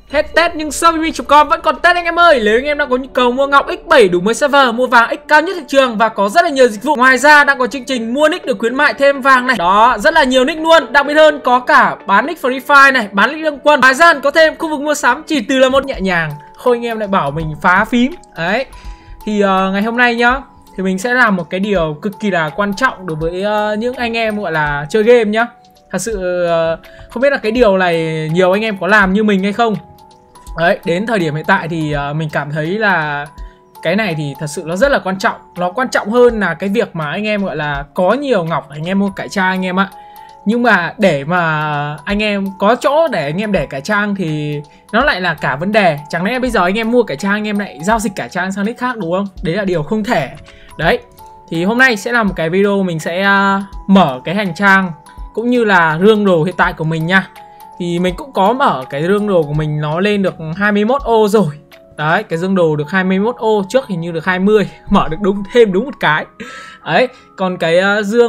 Hết Tết nhưng Shopee.com vẫn còn Tết anh em ơi. Nếu anh em đang có nhu cầu mua ngọc X7 đủ 10 server, mua vàng X cao nhất thị trường và có rất là nhiều dịch vụ. Ngoài ra đang có chương trình mua nick được khuyến mại thêm vàng này. Đó, rất là nhiều nick luôn. Đặc biệt hơn có cả bán nick Free Fire này, bán nick Liên Quân. Ngoài ra có thêm khu vực mua sắm chỉ từ là một nhẹ nhàng. Thôi anh em lại bảo mình phá phím. Đấy. Thì ngày hôm nay nhá, thì mình sẽ làm một cái điều cực kỳ là quan trọng đối với những anh em gọi là chơi game nhá. Thật sự không biết là cái điều này nhiều anh em có làm như mình hay không. Đấy, đến thời điểm hiện tại thì mình cảm thấy là cái này thì thật sự nó rất là quan trọng. Nó quan trọng hơn là cái việc mà anh em gọi là có nhiều ngọc anh em mua cải trang anh em ạ. Nhưng mà để mà anh em có chỗ để anh em để cải trang thì nó lại là cả vấn đề. Chẳng lẽ bây giờ anh em mua cải trang anh em lại giao dịch cải trang sang nick khác đúng không? Đấy là điều không thể. Đấy, thì hôm nay sẽ là một cái video mình sẽ mở cái hành trang cũng như là rương đồ hiện tại của mình nha. Thì mình cũng có mở cái rương đồ của mình nó lên được 21 ô rồi. Đấy, cái rương đồ được 21 ô, trước hình như được 20. Mở được thêm đúng một cái. Đấy, còn cái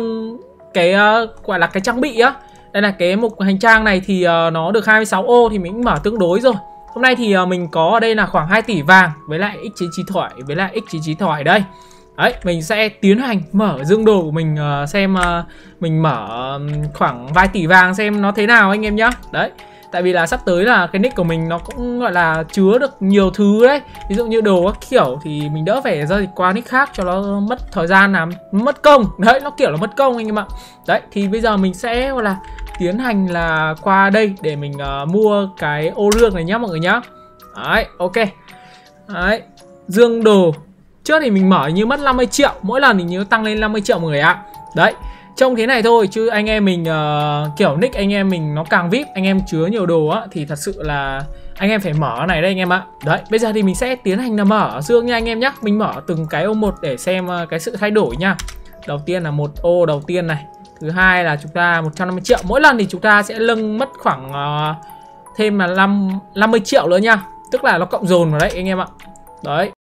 gọi là cái trang bị á, đây là cái mục hành trang này thì nó được 26 ô thì mình cũng mở tương đối rồi. Hôm nay thì mình có ở đây là khoảng 2 tỷ vàng với lại X99 thoại với lại X99 thoại đây. Đấy, mình sẽ tiến hành mở dương đồ của mình xem mình mở khoảng vài tỷ vàng xem nó thế nào anh em nhá. Đấy, tại vì là sắp tới là cái nick của mình nó cũng gọi là chứa được nhiều thứ đấy. Ví dụ như đồ các kiểu thì mình đỡ phải giao dịch qua nick khác cho nó mất thời gian làm mất công. Đấy, nó kiểu là mất công anh em ạ. Đấy, thì bây giờ mình sẽ gọi là tiến hành là qua đây để mình mua cái ô rương này nhá mọi người nhá. Đấy, ok. Đấy, dương đồ trước thì mình mở như mất 50 triệu. Mỗi lần thì nhớ tăng lên 50 triệu mọi người ạ. Đấy, trông thế này thôi chứ anh em mình kiểu nick anh em mình nó càng VIP, anh em chứa nhiều đồ á thì thật sự là anh em phải mở này đây anh em ạ. Đấy, bây giờ thì mình sẽ tiến hành là mở dương nha anh em nhé. Mình mở từng cái ô một để xem cái sự thay đổi nha. Đầu tiên là một ô đầu tiên này. Thứ hai là chúng ta 150 triệu. Mỗi lần thì chúng ta sẽ lưng mất khoảng thêm là 50 triệu nữa nha. Tức là nó cộng dồn vào đấy anh em ạ. Đấy.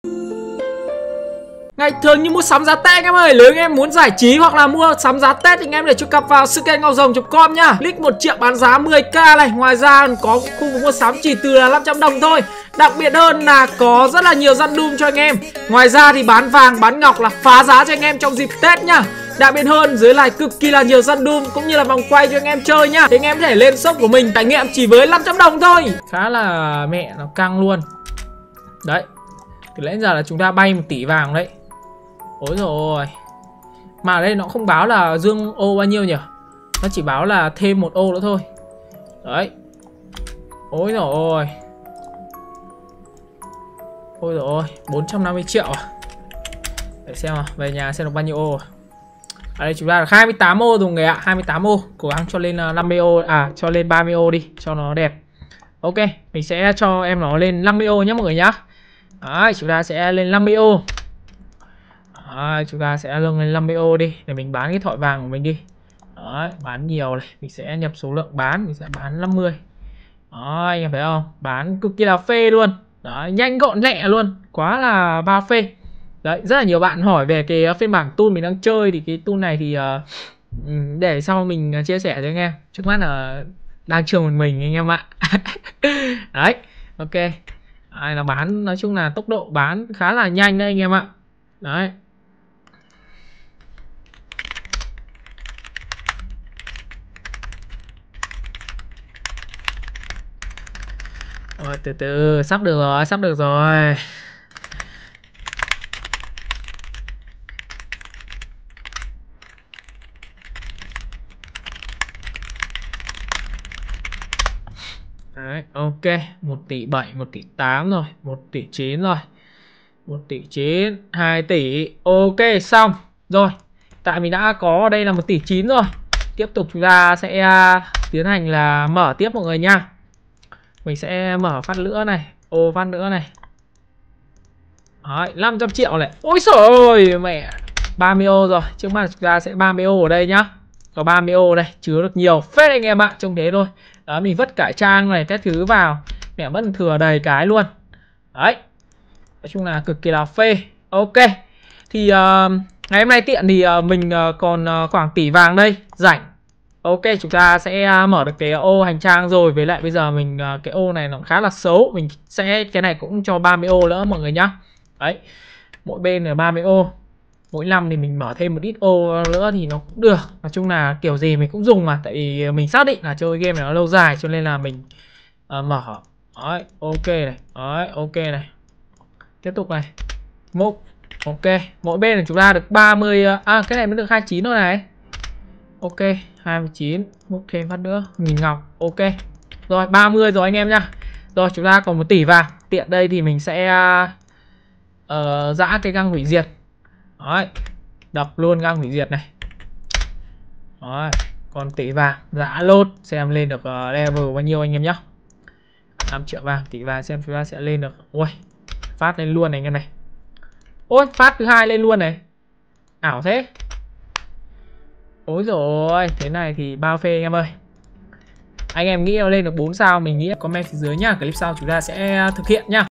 Ngày thường như mua sắm giá Tết anh em ơi. Nếu anh em muốn giải trí hoặc là mua sắm giá Tết thì anh em để truy cập vào sự kênh ngọc-rồng.com nhá. Link 1 triệu bán giá 10k này. Ngoài ra có khu vực mua sắm chỉ từ là 500 đồng thôi. Đặc biệt hơn là có rất là nhiều random cho anh em. Ngoài ra thì bán vàng bán ngọc là phá giá cho anh em trong dịp Tết nhá. Đặc biệt hơn dưới này cực kỳ là nhiều random cũng như là vòng quay cho anh em chơi nhá. Thì anh em có thể lên shop của mình trải nghiệm chỉ với 500 đồng thôi. Khá là mẹ nó căng luôn. Đấy, từ nãy giờ là chúng ta bay 1 tỷ vàng đấy. Ôi rồi. Mà ở đây nó không báo là dương ô bao nhiêu nhỉ? Nó chỉ báo là thêm 1 ô nữa thôi. Đấy. Ôi rồi. Ôi rồi, 450 triệu à? Để xem nào, về nhà xem được bao nhiêu ô. Ở đây chúng ta được 28 ô rồi người ạ, 28 ô. Cố gắng cho lên 50 ô, cho lên 30 ô đi cho nó đẹp. Ok, mình sẽ cho em nó lên 50 ô nhé mọi người nhá. Đấy, chúng ta sẽ lên 50 ô. Chúng ta sẽ lưng lên 50 ô đi để mình bán cái thỏi vàng của mình đi. Đấy, bán nhiều này, mình sẽ nhập số lượng bán, mình sẽ bán 50. Đó, anh em thấy không? Bán cực kỳ là phê luôn. Đấy, nhanh gọn lẹ luôn, quá là ba phê. Đấy, rất là nhiều bạn hỏi về cái phiên bản tool mình đang chơi thì cái tool này thì để sau mình chia sẻ cho anh em. Trước mắt là đang trường một mình anh em ạ. Đấy, ok. Đây là bán, nói chung là tốc độ bán khá là nhanh đấy anh em ạ. Đấy. Rồi, từ từ, sắp được rồi, sắp được rồi. Đấy, ok, 1 tỷ 7, 1 tỷ 8 rồi, 1 tỷ 9 rồi. 1 tỷ 9, 2 tỷ, ok xong. Rồi, tại mình đã có ở đây là 1 tỷ 9 rồi. Tiếp tục chúng ta sẽ tiến hành là mở tiếp mọi người nha. Mình sẽ mở phát nữa này, ô phát nữa này. Đấy, 500 triệu này. Ôi trời ơi mẹ, 30 ô rồi. Trước mắt chúng ta sẽ 30 ô ở đây nhá. Có 30 ô đây, chứa được nhiều phết anh em ạ, trông thế thôi. Đó, mình vứt cải trang này, các thứ vào. Mẹ vẫn thừa đầy cái luôn. Đấy, nói chung là cực kỳ là phê. Ok, thì ngày hôm nay tiện thì mình còn khoảng tỷ vàng đây, rảnh. Ok, chúng ta sẽ mở được cái ô hành trang rồi. Với lại bây giờ mình cái ô này nó khá là xấu. Mình sẽ cái này cũng cho 30 ô nữa mọi người nhá. Đấy, mỗi bên là 30 ô. Mỗi năm thì mình mở thêm một ít ô nữa thì nó cũng được. Nói chung là kiểu gì mình cũng dùng mà. Tại vì mình xác định là chơi game này nó lâu dài, cho nên là mình mở. Đấy, ok này. Đấy, ok này. Tiếp tục này. Mục. Ok, mỗi bên là chúng ta được 30. Cái này mới được 29 thôi này. Ok, 29. Múc thêm phát nữa. 1000 ngọc. Ok. Rồi, 30 rồi anh em nhá. Rồi, chúng ta còn 1 tỷ vàng. Tiện đây thì mình sẽ giã cái găng hủy diệt. Đấy. Đập luôn găng hủy diệt này. Đấy. Còn tỷ vàng. Giã lốt. Xem lên được level bao nhiêu anh em nhá. 5 triệu vàng. Tỷ vàng xem chúng ta sẽ lên được. Ui. Phát lên luôn này anh em này. Ôi, phát thứ hai lên luôn này. Ảo thế. Ôi rồi, thế này thì bao phê anh em ơi. Anh em nghĩ nó lên được 4 sao, mình nghĩ comment phía dưới nhá. Clip sau chúng ta sẽ thực hiện nhá.